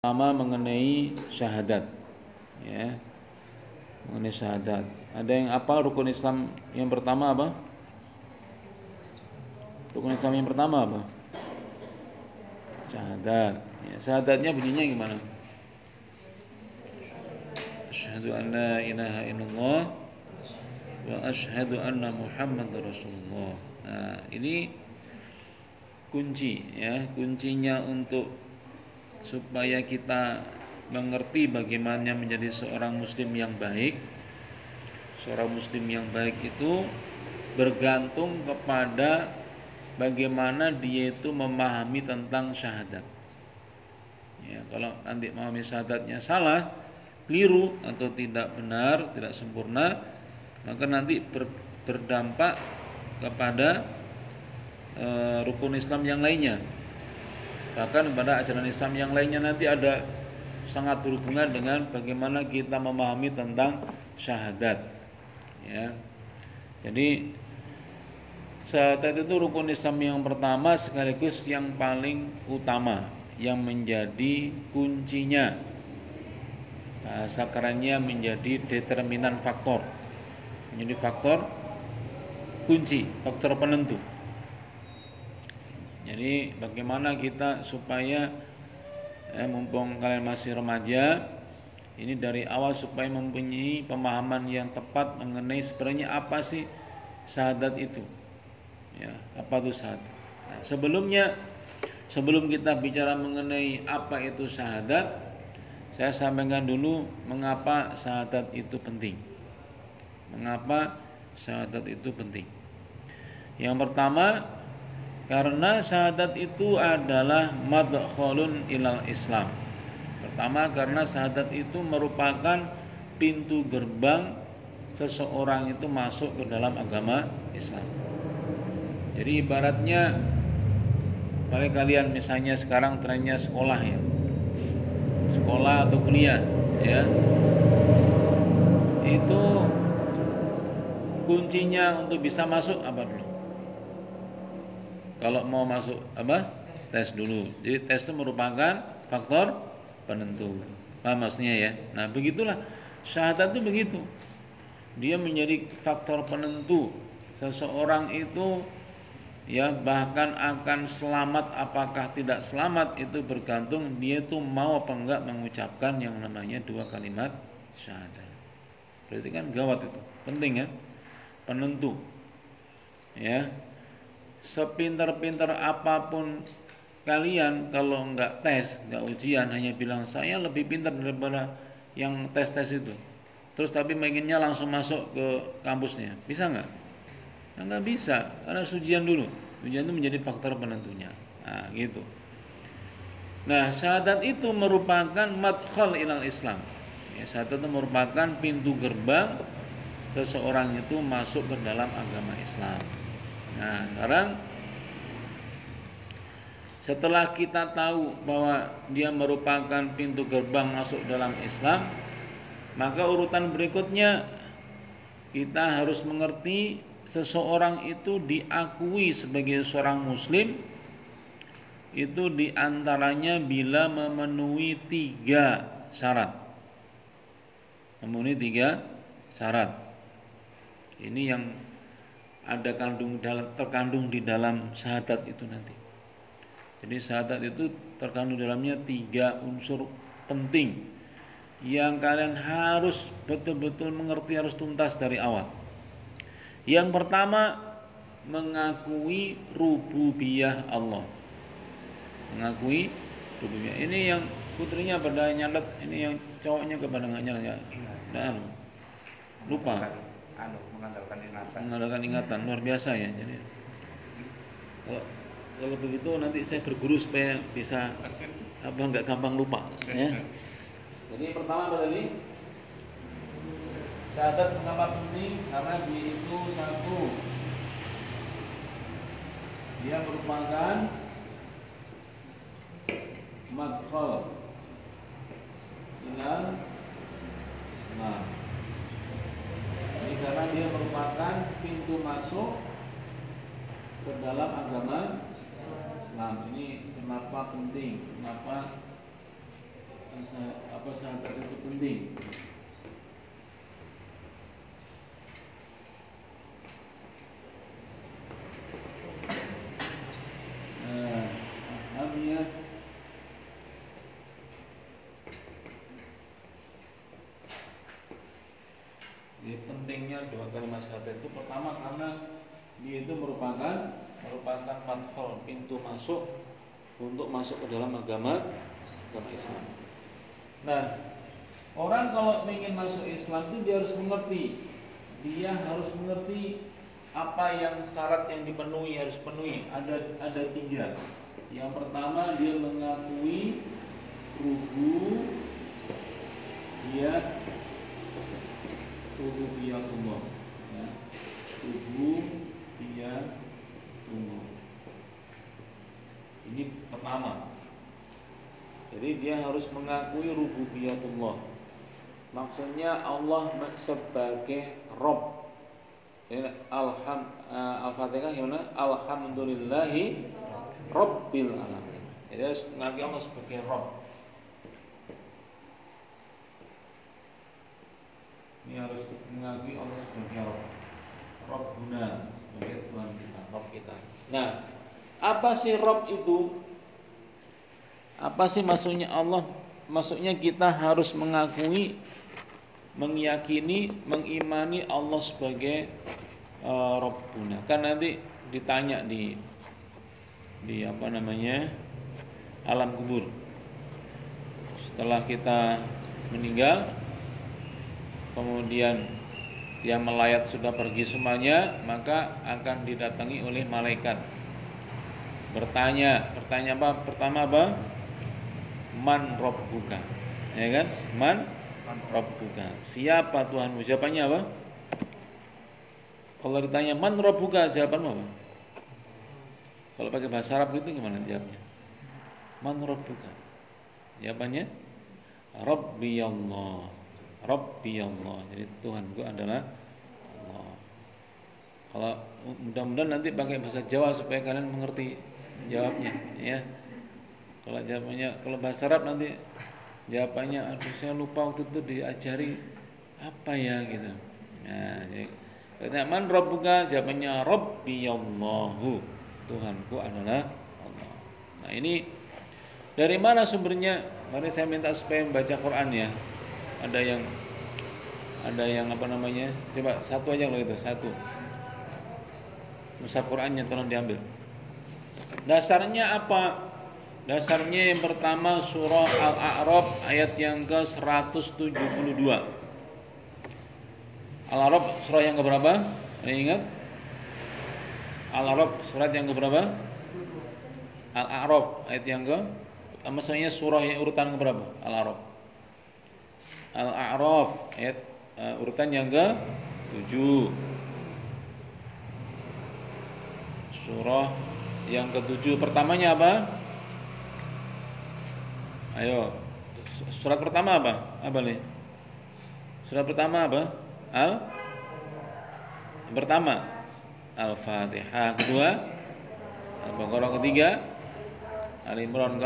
Pertama mengenai syahadat, ya, mengenai syahadat. Ada yang apa rukun Islam yang pertama apa? Rukun Islam yang pertama apa? Syahadat. Ya, syahadatnya bunyinya gimana? Asyhadu an la ilaha illallah wa asyhadu anna Muhammadar Rasulullah. Nah, ini kunci, ya, kuncinya untuk supaya kita mengerti bagaimana menjadi seorang muslim yang baik. Seorang muslim yang baik itu bergantung kepada bagaimana dia itu memahami tentang syahadat. Ya, kalau nanti memahami syahadatnya salah, keliru atau tidak benar, tidak sempurna, maka nanti berdampak kepada rukun Islam yang lainnya. Bahkan pada ajaran Islam yang lainnya nanti ada sangat berhubungan dengan bagaimana kita memahami tentang syahadat. Ya. Jadi syahadat itu rukun Islam yang pertama sekaligus yang paling utama, yang menjadi kuncinya. Bahasa kerennya menjadi determinan faktor. Menjadi faktor kunci, faktor penentu. Jadi bagaimana kita supaya mumpung kalian masih remaja, ini dari awal supaya mempunyai pemahaman yang tepat mengenai sebenarnya apa sih syahadat itu. Ya, apa itu syahadat? Nah, sebelum kita bicara mengenai apa itu syahadat, saya sampaikan dulu mengapa syahadat itu penting. Mengapa syahadat itu penting? Yang pertama, karena syahadat itu adalah madkhalun ilal Islam. Pertama, karena syahadat itu merupakan pintu gerbang seseorang itu masuk ke dalam agama Islam. Jadi ibaratnya pada kalian misalnya sekarang trennya sekolah, ya, sekolah atau kuliah, ya, itu kuncinya untuk bisa masuk apa dulu? Kalau mau masuk apa? Tes dulu. Jadi tes itu merupakan faktor penentu. Paham maksudnya, ya? Nah, begitulah syahadat itu begitu. Dia menjadi faktor penentu seseorang itu, ya, bahkan akan selamat apakah tidak selamat itu bergantung dia itu mau apa enggak mengucapkan yang namanya dua kalimat syahadat. Berarti kan gawat itu. Penting, kan? Penentu. Ya. Sepintar-pintar apapun kalian, kalau enggak tes, enggak ujian, hanya bilang saya lebih pintar daripada yang tes-tes itu, terus tapi pengennya langsung masuk ke kampusnya, bisa enggak? Enggak bisa, karena ujian dulu. Ujian itu menjadi faktor penentunya. Nah, gitu. Nah, syahadat itu merupakan madkhal ilal Islam. Ya, syahadat itu merupakan pintu gerbang seseorang itu masuk ke dalam agama Islam. Nah, sekarang setelah kita tahu bahwa dia merupakan pintu gerbang masuk dalam Islam, maka urutan berikutnya kita harus mengerti seseorang itu diakui sebagai seorang muslim itu diantaranya bila memenuhi 3 syarat. Memenuhi 3 syarat. Ini yang ada terkandung di dalam syahadat itu nanti. Jadi syahadat itu terkandung dalamnya 3 unsur penting yang kalian harus betul-betul mengerti, harus tuntas dari awal. Yang pertama, mengakui rububiyah Allah. Mengakui rububiyah. Ini yang putrinya pada nyalet, ini yang cowoknya kepada nggak nyalet, ya. Dan lupa. Mengandalkan ingatan luar biasa, ya. Jadi kalau begitu nanti saya berguru supaya bisa nggak gampang lupa, ya. Jadi pertama apa tadi? Syahadat mengapa penting? Karena dia itu satu, dia merupakan madkhal ilal Islam. Ini karena dia merupakan pintu masuk ke dalam agama Islam. Ini kenapa penting? Kenapa syahadat itu penting. Ya. Jadi pentingnya dua kalimat syahadat itu pertama karena dia itu merupakan madkhal, pintu masuk untuk masuk ke dalam agama Islam. Nah, orang kalau ingin masuk Islam itu dia harus mengerti apa yang syarat yang dipenuhi, harus penuhi. Ada 3. Yang pertama dia mengakui rububiyatullah, ya. Rububiyatullah. Ini pertama. Jadi dia harus mengakui rububiyatullah. Maksudnya Allah sebagai Rabb. Al-Fatihah gimana? Alhamdulillahi Rabbil alamin. Jadi harus mengakui Allah sebagai Rabb. Ini harus mengakui Allah sebagai Rabb. Rabbuna, sebagai Tuhan kita, Rabb kita. Nah, apa sih Rabb itu? Apa sih maksudnya Allah? Maksudnya kita harus mengakui, meyakini, mengimani Allah sebagai Rabbuna. Kan nanti ditanya di alam kubur. Setelah kita meninggal, kemudian yang melayat sudah pergi semuanya, maka akan didatangi oleh malaikat. Bertanya apa? Pertama apa? Man Rabbuka. Ya kan? Man Rabbuka. Siapa Tuhanmu? Jawabannya apa? Kalau ditanya man Rabbuka, jawabanmu apa? Kalau pakai bahasa Arab itu gimana jawabnya? Man Rabbuka. Jawabannya Rabbi Allah. Rabbi Allah. Jadi Tuhanku adalah Allah. Kalau mudah-mudahan nanti pakai bahasa Jawa supaya kalian mengerti jawabnya, ya. Kalau jawabannya, kalau bahasa Arab nanti jawabannya, aduh saya lupa waktu itu diajari apa ya gitu. Nah, jadi katanya man Rabbuka, jawabannya Rabbi Allahu. Tuhanku adalah Allah. Nah, ini dari mana sumbernya? Mari saya minta supaya membaca Quran ya. Ada yang apa namanya? Coba satu aja kalau itu, satu. Mushaf Qurannya tolong diambil. Dasarnya apa? Dasarnya yang pertama surah Al-A'raf ayat yang ke-172. Al-A'raf surah yang keberapa? Ada yang ingat? Al-A'raf surat yang keberapa? Al-A'raf ayat yang ke, maksudnya surah yang urutan keberapa? Al-A'raf. Al-A'raf ayat urutan yang ke-7. Surah yang ke-7 pertamanya apa? Ayo. Surat pertama apa? Apa nih? Surat pertama apa? Pertama Al-Fatihah, kedua Al-Baqarah, ketiga Al-Imran,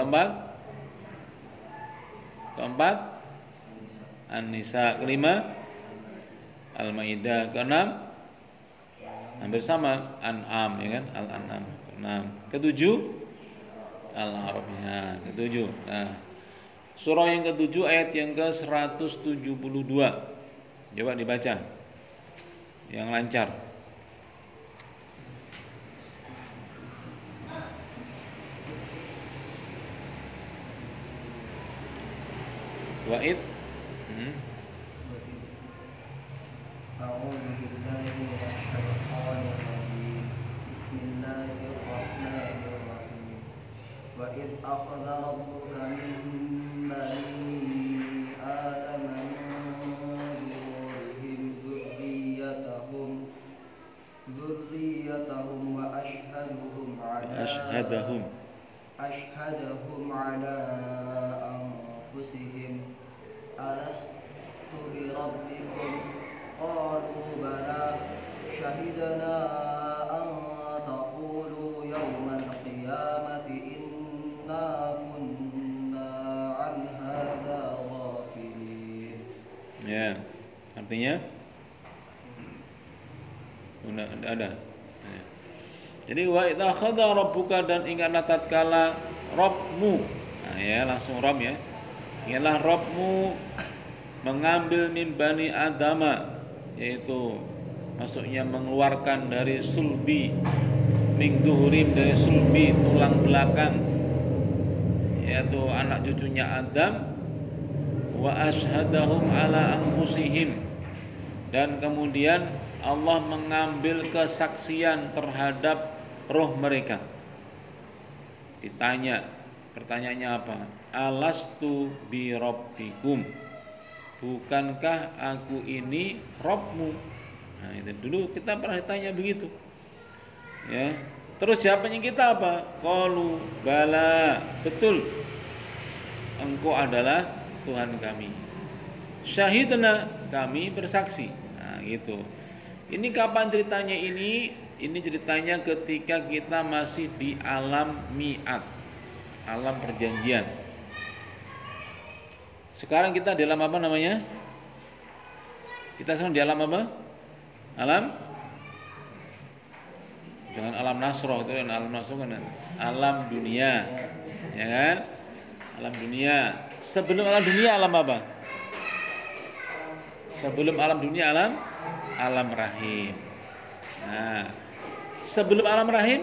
keempat An-Nisa, kelima Al-Maidah, keenam hampir sama An'am, ya kan? Al-An'am, keenam. Ketujuh Al-A'raf, ya, ketujuh. Nah, surah yang ketujuh ayat yang ke-172. Coba dibaca yang lancar. Wa'id. A'udzu billahi minasy syaithanir rajim. Bismillahirrahmanirrahim. Wa id akhadha rabbuka min bani Adama min zuhurihim dzurriyyatahum wa ashhadahum ala anfusihim alastu bi rabbikum qalu bala syahidna an taqulu yawmal qiyamati inna kunna an hadha Ya, artinya ada. Ya. Jadi wa idza khadha rabbuka, dan ingatlah tatkala Rabbmu. Nah, ya langsung Rabb ya. Ingatlah Rabbmu mengambil min bani adama, yaitu maksudnya mengeluarkan dari sulbi, min duhurim, dari sulbi tulang belakang, yaitu anak cucunya Adam, wa ashhadahum ala anfusihim, dan kemudian Allah mengambil kesaksian terhadap roh mereka. Ditanya, pertanyaannya apa? Alastu bi rabbikum, bukankah aku ini Rabbmu? Nah, itu dulu kita pernah ditanya begitu. Ya. Terus jawabannya kita apa? Qalu bala, betul. Engkau adalah Tuhan kami. Syahidna, kami bersaksi. Nah, gitu. Ini kapan ceritanya ini? Ini ceritanya ketika kita masih di alam mi'at, alam perjanjian. Sekarang kita di alam apa namanya? Kita sekarang di alam apa? Alam? Jangan alam nasroh, itu kan alam nasroh kan alam dunia, ya kan? Alam dunia. Sebelum alam dunia alam apa? Sebelum alam dunia alam rahim. Nah, sebelum alam rahim?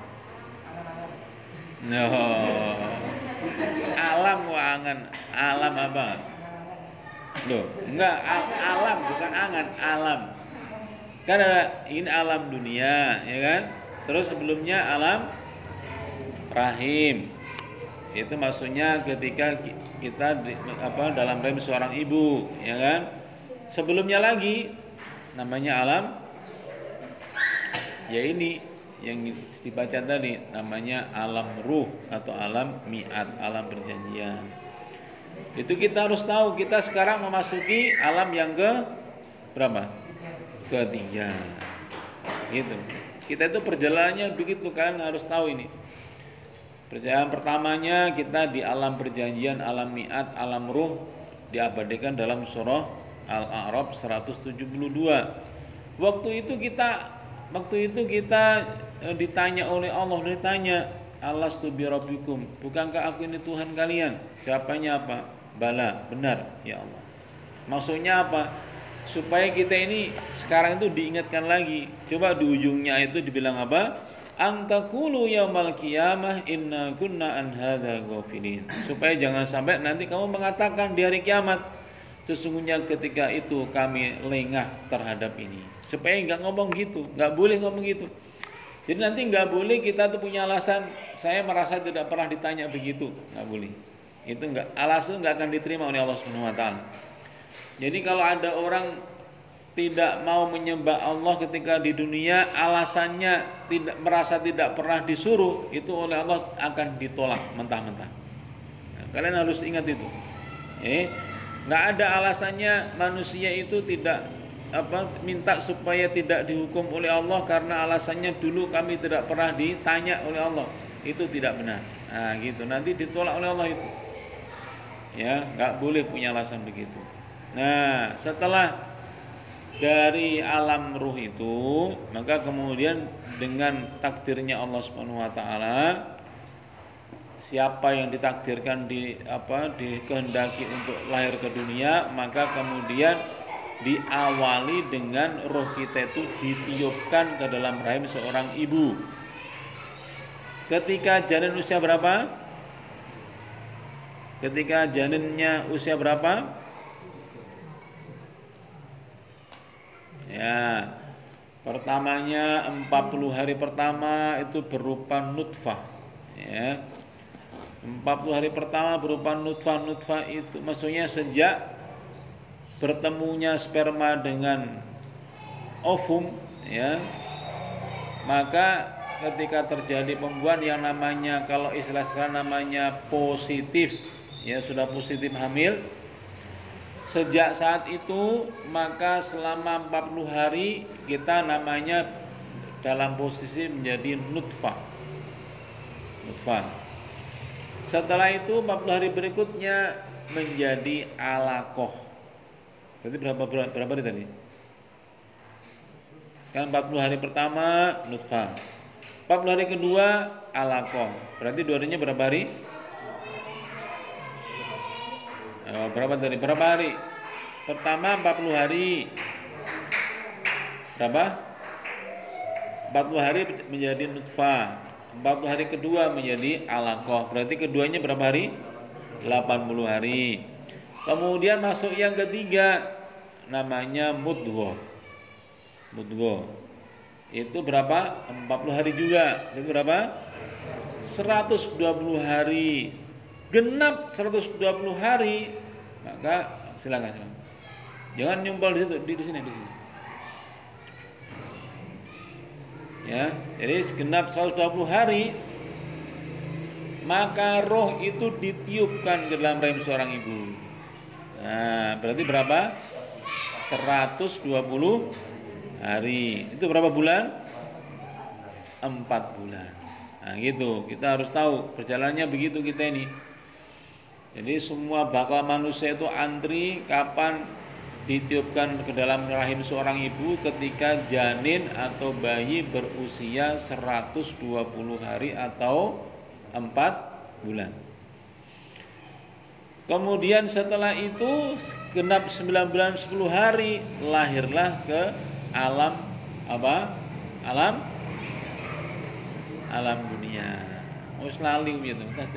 No. Alam angan, alam apa? Loh, enggak, alam bukan angan, alam. Kan ada ini alam dunia, ya kan? Terus sebelumnya alam rahim. Itu maksudnya ketika kita dalam rahim seorang ibu, ya kan? Sebelumnya lagi namanya alam, ya ini yang dibaca tadi namanya alam ruh atau alam mi'at, alam perjanjian. Itu kita harus tahu, kita sekarang memasuki alam yang ke berapa? Ketiga. Gitu. Kita itu perjalanannya begitu, kalian harus tahu ini. Perjalanan pertamanya kita di alam perjanjian, alam mi'at, alam ruh, diabadikan dalam surah Al-A'raf 172. Waktu itu kita ditanya oleh Allah, Alastu bi rabbikum, bukankah aku ini Tuhan kalian? Jawabannya apa? Bala, benar ya Allah. Maksudnya apa? Supaya kita ini sekarang itu diingatkan lagi. Coba di ujungnya itu dibilang apa? Antakulu yaumal qiyamah inna kunna an hadza ghafilin. Supaya jangan sampai nanti kamu mengatakan di hari kiamat, sesungguhnya ketika itu kami lengah terhadap ini. Supaya enggak ngomong gitu, enggak boleh ngomong gitu. Jadi nanti enggak boleh kita tuh punya alasan, saya merasa tidak pernah ditanya begitu, enggak boleh. Itu enggak, alasan enggak akan diterima oleh Allah Subhanahu wa taala. Jadi kalau ada orang tidak mau menyembah Allah ketika di dunia, alasannya merasa tidak pernah disuruh, itu oleh Allah akan ditolak mentah-mentah. Nah, kalian harus ingat itu. Nggak ada alasannya manusia itu tidak minta supaya tidak dihukum oleh Allah karena alasannya dulu kami tidak pernah ditanya oleh Allah. Itu tidak benar. Nah, gitu. Nanti ditolak oleh Allah itu. Ya, nggak boleh punya alasan begitu. Nah, setelah dari alam ruh itu, maka kemudian dengan takdirnya Allah Subhanahu wa taala, siapa yang ditakdirkan dikehendaki untuk lahir ke dunia, maka kemudian diawali dengan roh kita itu ditiupkan ke dalam rahim seorang ibu. Ketika janin usia berapa? Ketika janinnya usia berapa? Ya, pertamanya 40 hari pertama itu berupa nutfah. Ya, 40 hari pertama berupa nutfah. Nutfah itu maksudnya sejak bertemunya sperma dengan ovum, ya, maka ketika terjadi pembuahan yang namanya, kalau istilah sekarang namanya positif, ya, sudah positif hamil. Sejak saat itu maka selama 40 hari kita namanya dalam posisi menjadi nutfah. Setelah itu 40 hari berikutnya menjadi alaqah. Berarti berapa hari tadi? Kan 40 hari pertama nutfah. 40 hari kedua alaqah. Berarti 2 harinya berapa hari? Berapa tadi? Berapa hari? Pertama 40 hari. Berapa? 40 hari menjadi nutfah. 40 hari kedua menjadi alaqah. Berarti keduanya berapa hari? 80 hari. Kemudian masuk yang ketiga, namanya mudghah. Mudghah. Itu berapa? 40 hari juga. Itu berapa? 120 hari. Genap 120 hari, maka silakan. Jangan nyumpal di situ, di sini. Ya, jadi genap 120 hari, maka roh itu ditiupkan ke dalam rahim seorang ibu. Nah, berarti berapa? 120 hari. Itu berapa bulan? 4 bulan. Nah, gitu. Kita harus tahu perjalanannya begitu kita ini. Jadi semua bakal manusia itu antri kapan ditiupkan ke dalam rahim seorang ibu ketika janin atau bayi berusia 120 hari atau 4 bulan. Kemudian setelah itu genap 9 bulan 10 hari lahirlah ke alam apa? Alam dunia. Lali gitu.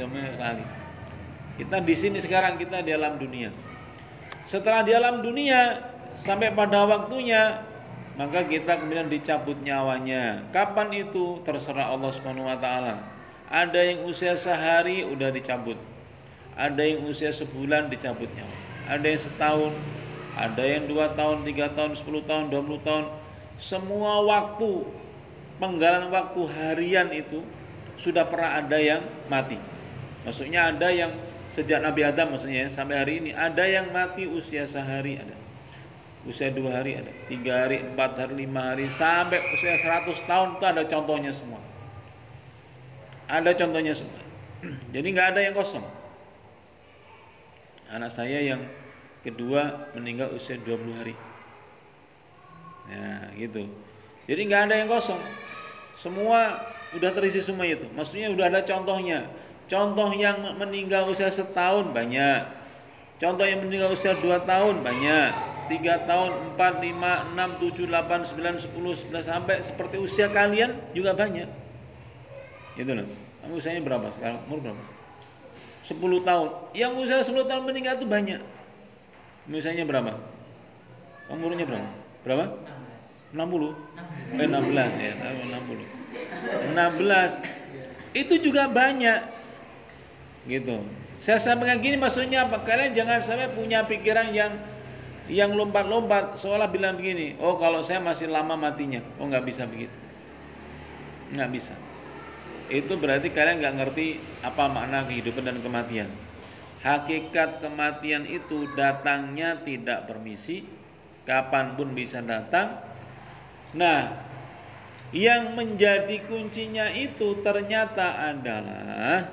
Kita di sini sekarang, kita di alam dunia. Setelah di alam dunia sampai pada waktunya, maka kita kemudian dicabut nyawanya. Kapan itu? Terserah Allah Subhanahu wa taala. Ada yang usia sehari udah dicabut. Ada yang usia sebulan dicabut nyawa. Ada yang setahun, ada yang 2 tahun, 3 tahun, 10 tahun, 20 tahun. Semua waktu, penggalan waktu harian itu sudah pernah ada yang mati. Maksudnya ada yang sejak Nabi Adam maksudnya sampai hari ini ada yang mati usia sehari ada. Usia 2 hari ada, 3 hari, 4 hari, 5 hari, sampai usia 100 tahun itu ada contohnya semua. Ada contohnya semua. Jadi nggak ada yang kosong. Anak saya yang kedua meninggal usia 20 hari. Ya, gitu. Jadi nggak ada yang kosong. Semua udah terisi semua itu. Maksudnya udah ada contohnya. Contoh yang meninggal usia setahun banyak. Contoh yang meninggal usia 2 tahun banyak. 3 tahun, 4, 5, 6, 7, 8, 9, 10, 11 sampai seperti usia kalian juga banyak. Gitu loh. Kamu usianya berapa sekarang? Umur berapa? 10 tahun. Yang usia 10 tahun meninggal itu banyak. Misalnya berapa? Umurnya berapa? Berapa? 60. 16 ya, 60. 16. Itu juga banyak. Gitu. Saya sampaikan gini maksudnya apa? Kalian jangan sampai punya pikiran yang lompat-lompat seolah bilang begini, oh kalau saya masih lama matinya. Oh nggak bisa begitu. Nggak bisa. Itu berarti kalian nggak ngerti apa makna kehidupan dan kematian. Hakikat kematian itu datangnya tidak permisi, kapanpun bisa datang. Nah, yang menjadi kuncinya itu ternyata adalah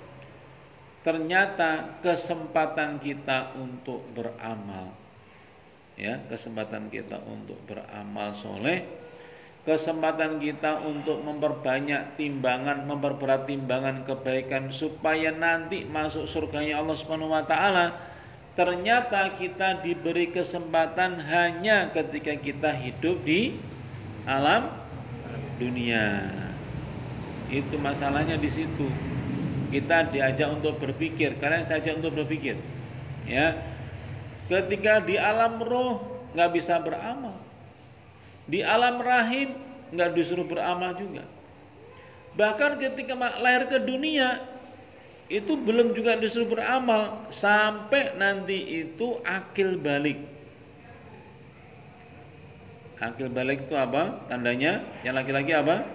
kesempatan kita untuk beramal. Ya, kesempatan kita untuk beramal soleh. Kesempatan kita untuk memperbanyak timbangan, memperberat timbangan kebaikan supaya nanti masuk surganya Allah Subhanahu wa taala. Ternyata kita diberi kesempatan hanya ketika kita hidup di alam dunia. Itu masalahnya di situ. Kita diajak untuk berpikir, kalian saja untuk berpikir. Ya. Ketika di alam roh nggak bisa beramal. Di alam rahim nggak disuruh beramal juga. Bahkan ketika lahir ke dunia itu belum juga disuruh beramal sampai nanti itu akil balik. Akil balik itu apa? Tandanya yang laki-laki apa?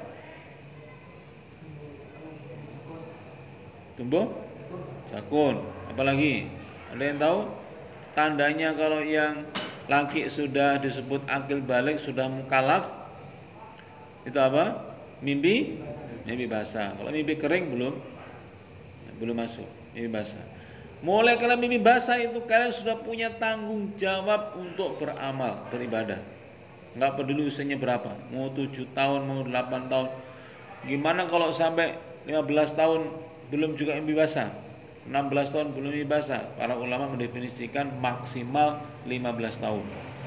Tumbuh jakun. Apalagi? Ada yang tahu? Tandanya kalau yang laki sudah disebut akil balik, sudah mukallaf, itu apa? Mimpi basah. Kalau mimpi kering belum masuk, mimpi basah. Mulai kalian mimpi basah itu kalian sudah punya tanggung jawab untuk beramal, beribadah. Nggak peduli usianya berapa, mau 7 tahun, mau 8 tahun. Gimana kalau sampai 15 tahun belum juga mimpi basah, 16 tahun belum mimpi basah? Para ulama mendefinisikan maksimal 15 tahun.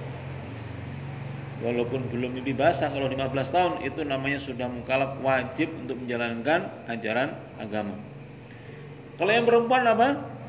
Walaupun belum mimpi basah, kalau 15 tahun itu namanya sudah mukallaf, wajib untuk menjalankan ajaran agama. Kalau yang perempuan apa?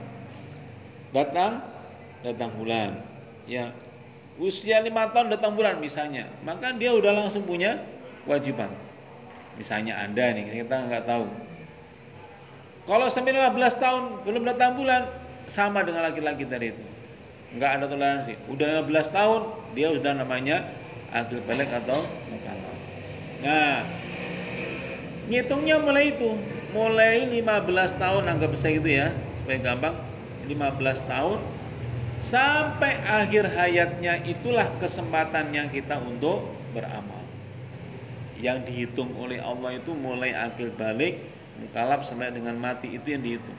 Datang bulan. Ya, usia 5 tahun datang bulan misalnya, maka dia udah langsung punya kewajiban. Misalnya Anda nih, kita nggak tahu. Kalau sampai 15 tahun belum datang bulan, sama dengan laki-laki tadi itu. Nggak ada toleransi. Udah 15 tahun, dia sudah namanya akil balik atau mukallaf. Nah, ngitungnya mulai itu, mulai 15 tahun, anggap saya gitu ya, supaya gampang. 15 tahun sampai akhir hayatnya, itulah kesempatannya kita untuk beramal. Yang dihitung oleh Allah itu mulai akil balik, mukallaf sampai dengan mati, itu yang dihitung.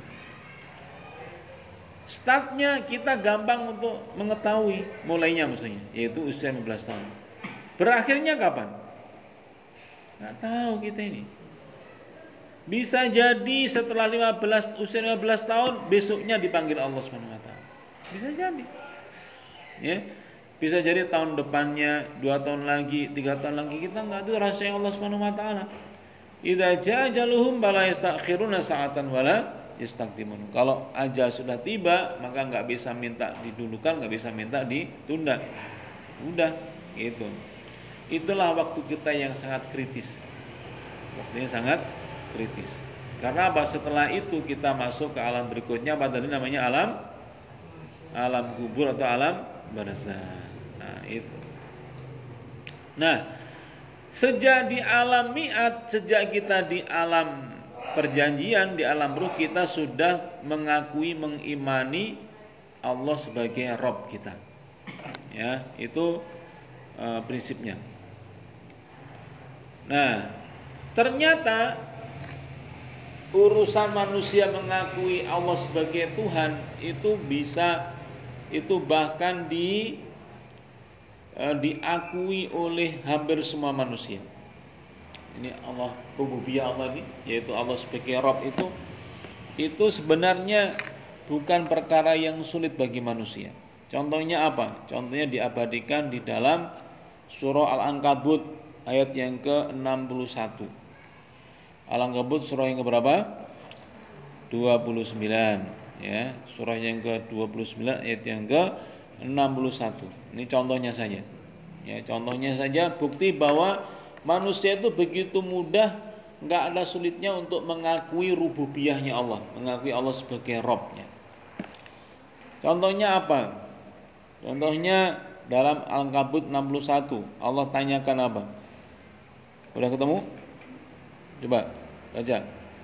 Startnya kita gampang untuk mengetahui mulainya maksudnya, yaitu usia 15 tahun. Berakhirnya kapan? Nggak tahu kita ini. Bisa jadi setelah usia 15 tahun besoknya dipanggil Allah Subhanahu wa taala. Bisa jadi. Ya. Bisa jadi tahun depannya, 2 tahun lagi, 3 tahun lagi, kita nggak tahu rahasia Allah Subhanahu wa taala. Idza jaa ajaluhum fala yastakhiruna sa'atan wala yastaqdimun. Kalau ajal sudah tiba, maka nggak bisa minta didulukan, nggak bisa minta ditunda. Udah, gitu. Itulah waktu kita yang sangat kritis. Waktunya sangat kritis. Karena apa? Setelah itu kita masuk ke alam berikutnya, apa tadi namanya alam kubur atau alam barzah. Nah, itu. Nah, sejak di alam mi'at, sejak kita di alam perjanjian, di alam ruh, kita sudah mengakui, mengimani Allah sebagai Rabb kita. Ya, itu prinsipnya. Nah, ternyata urusan manusia mengakui Allah sebagai Tuhan itu bahkan diakui oleh hampir semua manusia. Ini Allah, rububiyah Allah ini, yaitu Allah sebagai Rabb itu sebenarnya bukan perkara yang sulit bagi manusia. Contohnya apa? Contohnya diabadikan di dalam surah Al-Ankabut ayat yang ke-61. Al-Ankabut surah yang keberapa? 29 ya. Surah yang ke-29 ayat yang ke-61. Ini contohnya saja. Ya, contohnya saja bukti bahwa manusia itu begitu mudah, enggak ada sulitnya untuk mengakui rububiyahnya Allah, mengakui Allah sebagai Rabb-nya. Contohnya apa? Contohnya dalam Al-Ankabut 61, Allah tanyakan apa? Udah ketemu? Coba baca.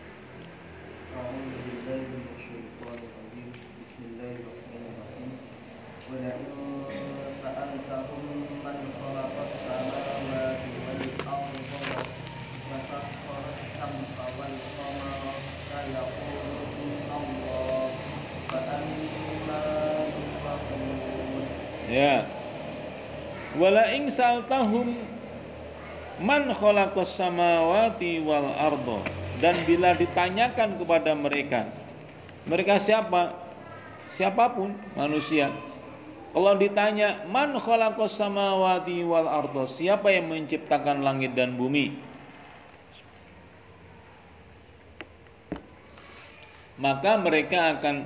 Ya. Wala in sa'altahum man khalaqas samawati wal ardo, dan bila ditanyakan kepada mereka siapa? Siapapun manusia. Kalau ditanya man khalaqas samawati wal ardo, siapa yang menciptakan langit dan bumi? Maka mereka akan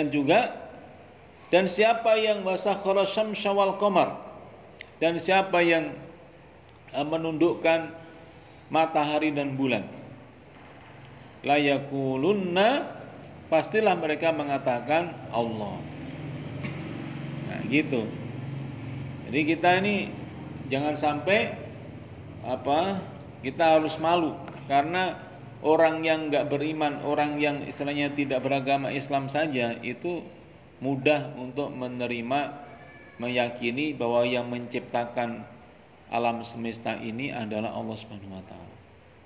dan siapa yang wasakhara syamsa wal qamar, dan siapa yang menundukkan matahari dan bulan? La yakulunna, pastilah mereka mengatakan Allah. Nah, gitu. Jadi kita ini jangan sampai kita harus malu karena orang yang enggak beriman, orang yang istilahnya tidak beragama Islam saja itu mudah untuk meyakini bahwa yang menciptakan alam semesta ini adalah Allah Subhanahu wa taala.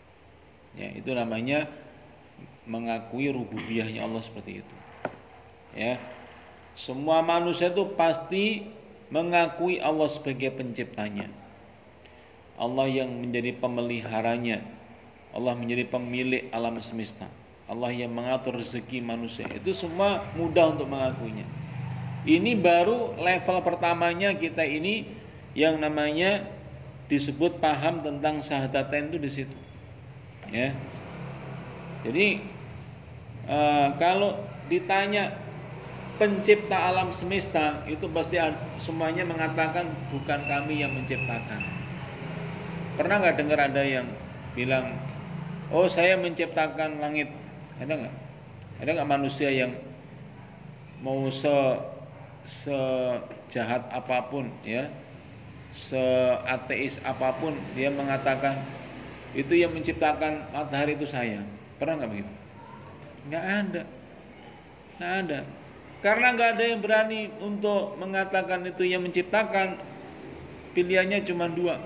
Ya, itu namanya mengakui rububiyahnya Allah seperti itu. Ya. Semua manusia itu pasti mengakui Allah sebagai penciptanya. Allah yang menjadi pemeliharanya. Allah menjadi pemilik alam semesta. Allah yang mengatur rezeki manusia. Itu semua mudah untuk mengakuinya. Ini baru level pertamanya kita ini yang namanya disebut paham tentang syahadatain itu di situ. Ya. Jadi kalau ditanya pencipta alam semesta, itu pasti semuanya mengatakan bukan kami yang menciptakan. Pernah nggak dengar ada yang bilang, oh saya menciptakan langit? Ada nggak? Ada nggak manusia yang mau sejahat apapun, ya, seateis apapun, dia mengatakan itu yang menciptakan matahari itu saya? Pernah nggak begitu? Nggak ada, nggak ada. Karena nggak ada yang berani untuk mengatakan itu yang menciptakan. Pilihannya cuma dua,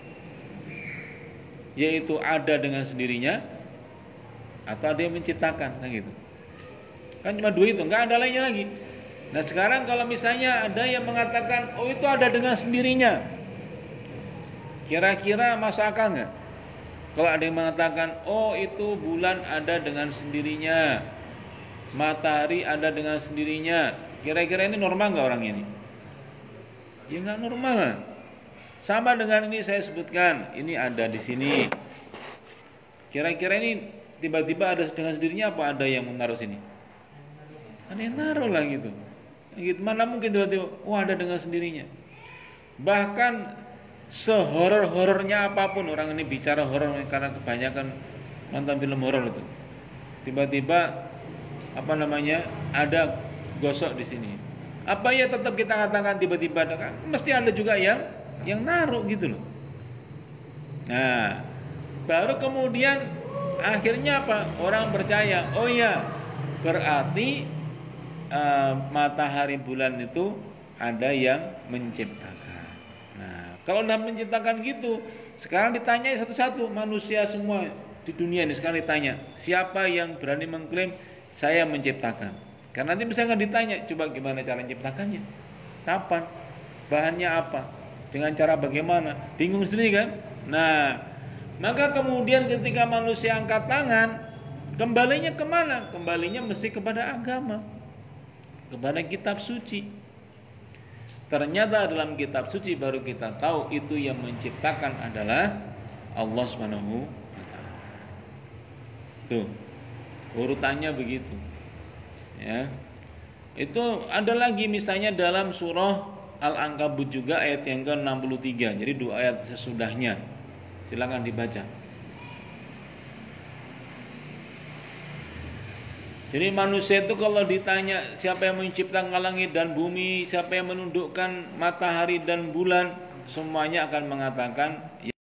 yaitu ada dengan sendirinya atau ada yang menciptakan, kan gitu. Kan cuma dua itu, nggak ada lainnya lagi. Nah sekarang kalau misalnya ada yang mengatakan, oh itu ada dengan sendirinya, kira-kira masuk akal nggak? Kalau ada yang mengatakan, oh itu bulan ada dengan sendirinya, matahari ada dengan sendirinya, kira-kira ini normal nggak orang ini? Ya nggak normal lah. Sama dengan ini saya sebutkan, ini ada di sini. Kira-kira ini tiba-tiba ada dengan sendirinya apa ada yang menaruh sini? Ada yang naruh lah gitu. Mana mungkin tiba-tiba, wah ada dengan sendirinya. Bahkan sehoror-horornya apapun, orang ini bicara horor karena kebanyakan nonton film horor itu. Tiba-tiba ada gosok di sini. Apa ya tetap kita katakan tiba-tiba ada, mesti ada juga yang naruh gitu loh. Nah, baru kemudian akhirnya apa? Orang percaya, oh iya, berarti matahari bulan itu ada yang menciptakan. Nah, kalau udah menciptakan gitu, sekarang ditanya satu-satu manusia semua di dunia ini, sekarang ditanya, siapa yang berani mengklaim saya menciptakan? Karena nanti misalkan ditanya, coba gimana cara menciptakannya? Kapan? Bahannya apa? Dengan cara bagaimana? Bingung sendiri kan? Nah, maka kemudian ketika manusia angkat tangan, kembalinya kemana? Kembalinya mesti kepada agama, kepada kitab suci. Ternyata dalam kitab suci baru kita tahu itu yang menciptakan adalah Allah Subhanahu wa taala. Tuh, urutannya begitu. Ya. Itu ada lagi misalnya dalam surah Al-Ankabut juga ayat yang ke-63. Jadi 2 ayat sesudahnya. Silakan dibaca. Jadi manusia itu kalau ditanya siapa yang menciptakan langit dan bumi, siapa yang menundukkan matahari dan bulan, semuanya akan mengatakan ya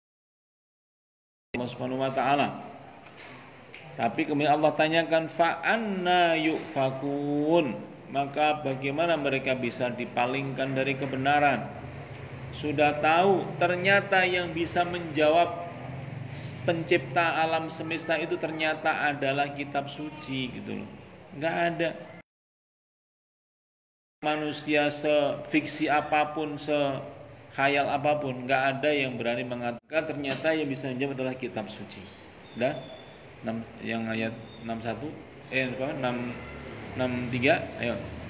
Allah Subhanahu wa taala. Tapi kemudian Allah tanyakan fa'anna yufakun, maka bagaimana mereka bisa dipalingkan dari kebenaran? Sudah tahu ternyata yang bisa menjawab pencipta alam semesta itu ternyata adalah kitab suci gitu loh. Enggak ada manusia sefiksi apapun, sekhayal apapun, enggak ada yang berani mengatakan ternyata yang bisa menjawab adalah kitab suci. Udah? Yang ayat 61 63 ayo.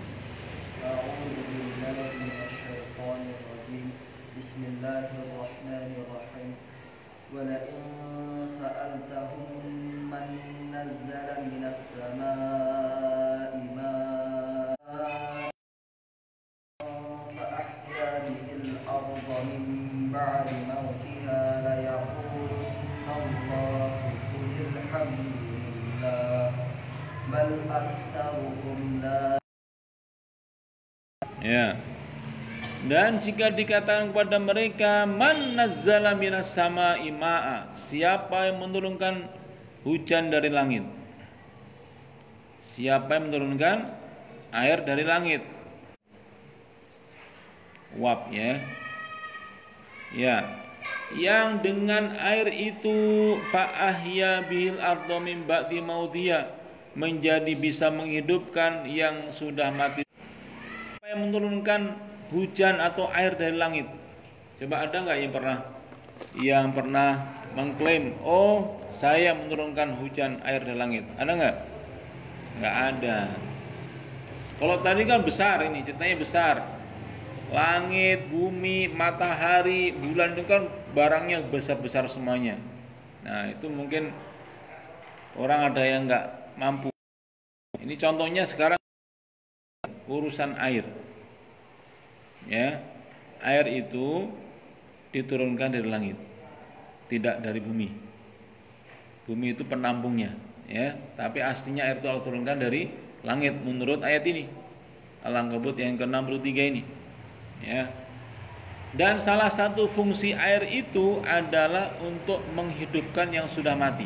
Bismillahirrahmanirrahim. Wa la in sa'altahum man nazzala minas samaa'i ma'an fa ahya bihil arda min ba'di mawtiha la yaqulunna Allah alhamdulillah bal aktsaruhum la. Ya. Dan jika dikatakan kepada mereka man nazzala minas samaa'i ma'a, siapa yang menurunkan hujan dari langit? Siapa yang menurunkan air dari langit? Wab ya. Ya. Yang dengan air itu fa ahya bihil arda min ba'di mautiha, menjadi bisa menghidupkan yang sudah mati. Siapa yang menurunkan hujan atau air dari langit? Coba ada nggak yang pernah mengklaim, oh saya menurunkan hujan air dari langit? Ada nggak? Nggak ada. Kalau tadi kan besar, ini ceritanya besar. Langit, bumi, matahari, bulan itu kan barangnya besar-besar semuanya. Nah itu mungkin orang ada yang nggak mampu. Ini contohnya sekarang urusan air. Ya, air itu diturunkan dari langit, tidak dari bumi. Bumi itu penampungnya, ya. Tapi aslinya air itu Allah turunkan dari langit menurut ayat ini, Al-Ankabut yang ke-63 ini. Ya. Dan salah satu fungsi air itu adalah untuk menghidupkan yang sudah mati.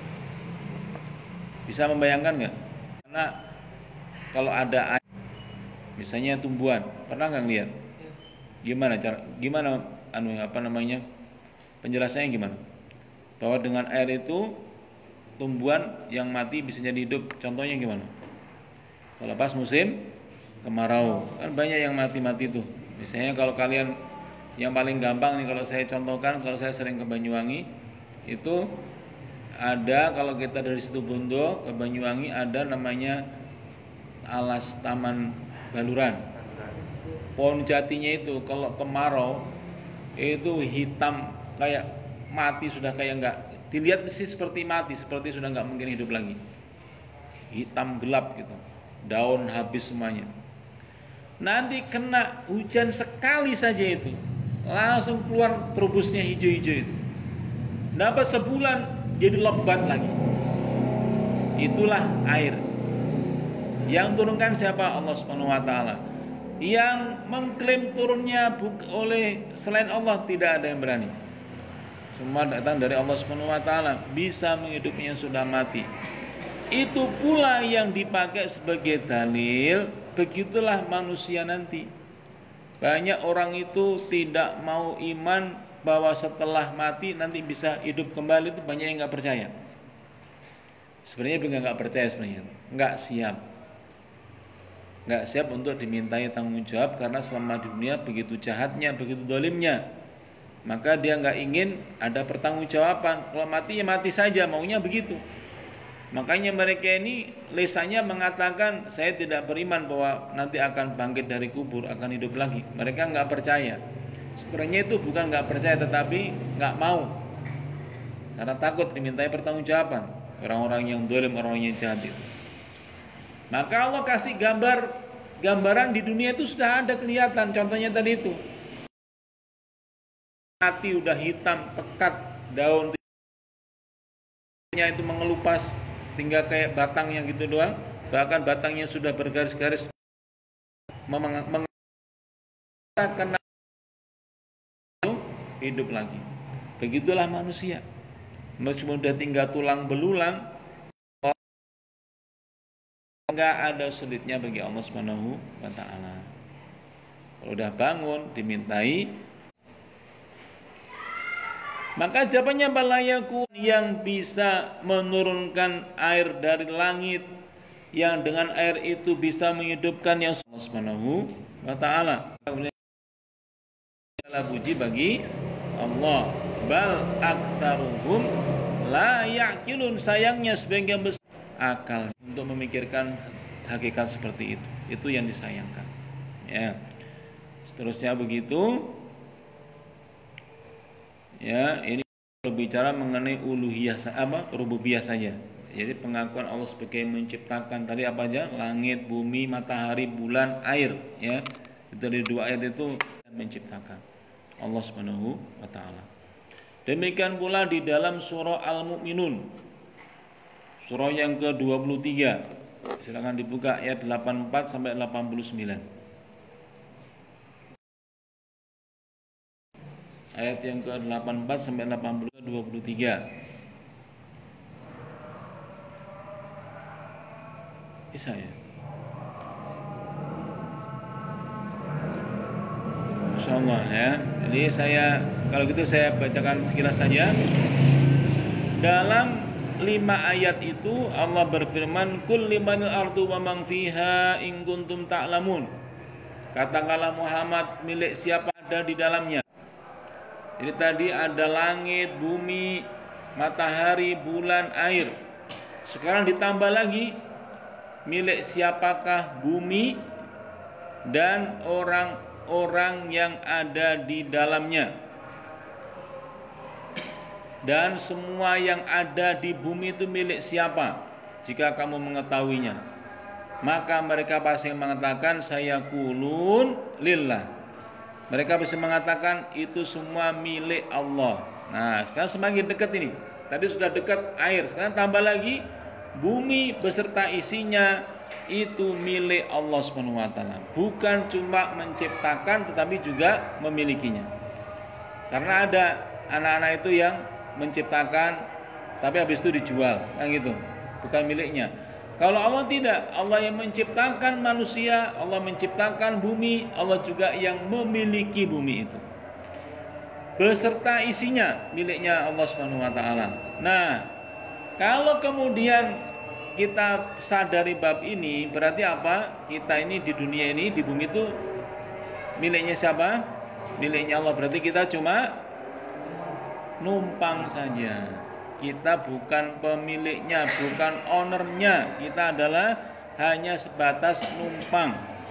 Bisa membayangkan nggak? Karena kalau ada air, misalnya tumbuhan, pernah nggak lihat? Gimana penjelasannya gimana? Bahwa dengan air itu tumbuhan yang mati bisa jadi hidup. Contohnya gimana? Kalau pas musim kemarau, kan banyak yang mati-mati tuh. Misalnya kalau kalian, yang paling gampang nih kalau saya contohkan, kalau saya sering ke Banyuwangi, itu ada, kalau kita dari situ Bondo ke Banyuwangi ada namanya alas Taman Baluran. Pohon jatinya itu kalau kemarau itu hitam kayak mati, sudah kayak enggak, dilihat sih seperti mati, seperti sudah enggak mungkin hidup lagi. Hitam gelap gitu. Daun habis semuanya. Nanti kena hujan sekali saja itu, langsung keluar terubusnya hijau-hijau itu. Dapat sebulan jadi lebat lagi. Itulah air. Yang turunkan siapa? Allah Subhanahu wa taala. Yang mengklaim turunnya oleh selain Allah tidak ada yang berani. Semua datang dari Allah Subhanahu wa taala, bisa menghidupnya yang sudah mati. Itu pula yang dipakai sebagai dalil. Begitulah manusia nanti. Banyak orang itu tidak mau iman bahwa setelah mati nanti bisa hidup kembali, itu banyak yang nggak percaya. Sebenarnya bukan nggak percaya, sebenarnya nggak siap untuk dimintai tanggung jawab, karena selama di dunia begitu jahatnya, begitu dolimnya, maka dia nggak ingin ada pertanggungjawaban. Kalau mati ya mati saja, maunya begitu. Makanya mereka ini lesannya mengatakan, saya tidak beriman bahwa nanti akan bangkit dari kubur, akan hidup lagi. Mereka nggak percaya. Sebenarnya itu bukan nggak percaya, tetapi nggak mau, karena takut dimintai pertanggungjawaban. Orang-orang yang dolim, orang-orang yang jahat itu. Maka Allah kasih gambaran di dunia itu sudah ada kelihatan. Contohnya tadi itu, mati udah hitam pekat, daun itu mengelupas, tinggal kayak batangnya gitu doang. Bahkan batangnya sudah bergaris-garis kena hidup lagi. Begitulah manusia. Meskipun sudah tinggal tulang belulang, enggak ada sulitnya bagi Allah Subhanahu wa taala. Kalau udah bangun dimintai, maka jawabannya balayaku, yang bisa menurunkan air dari langit, yang dengan air itu bisa menghidupkan yang Allah Subhanahu wa taala. Puji bagi Allah. Bal aktsaruhum la ya'qilun, sayangnya sebagian besar akal untuk memikirkan hakikat seperti itu. Itu yang disayangkan. Ya. Seterusnya begitu. Ya, ini berbicara mengenai uluhiyah rububiyah saja. Jadi pengakuan Allah sebagai menciptakan tadi apa aja? Langit, bumi, matahari, bulan, air, ya. Dari dua ayat itu menciptakan Allah Subhanahu wa taala. Demikian pula di dalam surah Al-Mu'minun, surah yang ke-23. Silakan dibuka ayat 84 sampai 89. Ayat yang ke-84 sampai 23. Bisa ya? Insyaallah ya. Jadi kalau gitu saya bacakan sekilas saja. Dalam 5 ayat itu Allah berfirman, "Qul limanil ardu wa man fiha in kuntum ta'lamun." Katakanlah Muhammad, milik siapa ada di dalamnya. Jadi tadi ada langit, bumi, matahari, bulan, air. Sekarang ditambah lagi, milik siapakah bumi dan orang-orang yang ada di dalamnya. Dan semua yang ada di bumi itu milik siapa? Jika kamu mengetahuinya, maka mereka pasti mengatakan saya kulun lillah. Mereka bisa mengatakan itu semua milik Allah. Nah, sekarang semakin dekat ini. Tadi sudah dekat air, sekarang tambah lagi bumi beserta isinya itu milik Allah Subhanahu wa taala. Bukan cuma menciptakan tetapi juga memilikinya. Karena ada anak-anak itu yang menciptakan tapi habis itu dijual, kan gitu. Bukan miliknya. Kalau Allah tidak, Allah yang menciptakan manusia, Allah menciptakan bumi, Allah juga yang memiliki bumi itu. Beserta isinya miliknya Allah Subhanahu wa taala. Nah, kalau kemudian kita sadari bab ini, berarti apa? Kita ini di dunia ini, di bumi itu miliknya siapa? Miliknya Allah. Berarti kita cuma numpang saja. Kita bukan pemiliknya, bukan ownernya. Kita adalah hanya sebatas numpang,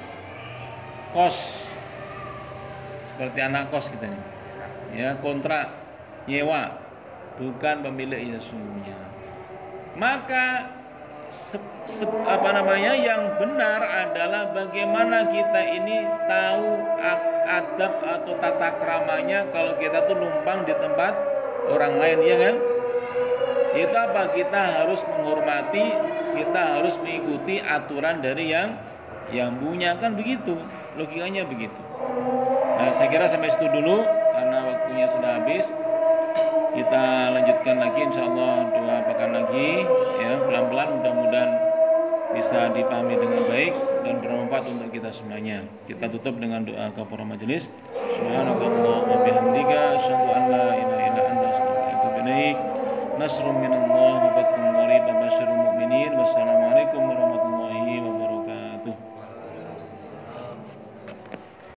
kos, seperti anak kos kita ini. Ya, kontrak nyewa, bukan pemiliknya sesungguhnya. Maka yang benar adalah bagaimana kita ini tahu adab atau tata keramanya kalau kita tuh numpang di tempat orang lain, ya kan? Itu apa? Kita harus menghormati, kita harus mengikuti aturan dari yang punya, kan begitu, logikanya begitu. Nah, saya kira sampai situ dulu karena waktunya sudah habis. Kita lanjutkan lagi insyaallah 2 pekan lagi ya, pelan-pelan, mudah-mudahan bisa dipahami dengan baik dan bermanfaat untuk kita semuanya. Kita tutup dengan doa kafaratul majelis. Subhanakallahumma wa bihamdika asyhadu an la ilaha illa anta astaghfiruka wa atubu ilaik. Nasrun minallah wa fathun qarib wa basyiril mu'minin. Wassalamualaikum warahmatullahi wabarakatuh.